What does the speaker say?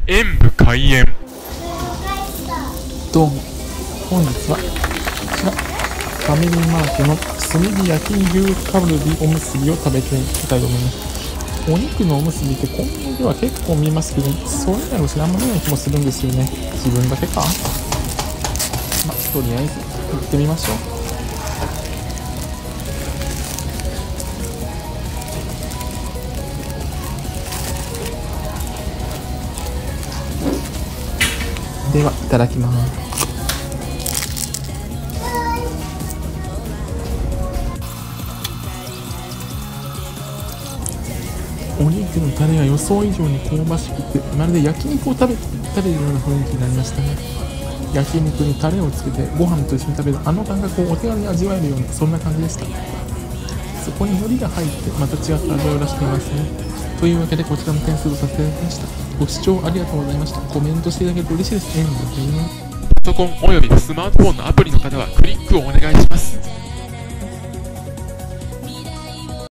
演武開演。 どうも、本日はこちらファミリーマートの炭火焼き牛カルビおむすびを食べていきたいと思います。お肉のおむすびってコンビニでは結構見ますけど、それ以外の知らんものな気もするんですよね。自分だけか。とりあえず行ってみましょう。では、いただきます。お肉のタレが予想以上に香ばしくて、まるで焼肉を食べるような雰囲気になりましたね。焼肉にタレをつけてご飯と一緒に食べるあの感覚をお手軽に味わえるような、そんな感じでした。そこに海苔が入ってまた違った味を出していますね。というわけでこちらの点数とさせていただきました。ご視聴ありがとうございました。コメントしていただけると嬉しいです。 パソコンおよびスマートフォンのアプリの方はクリックをお願いします。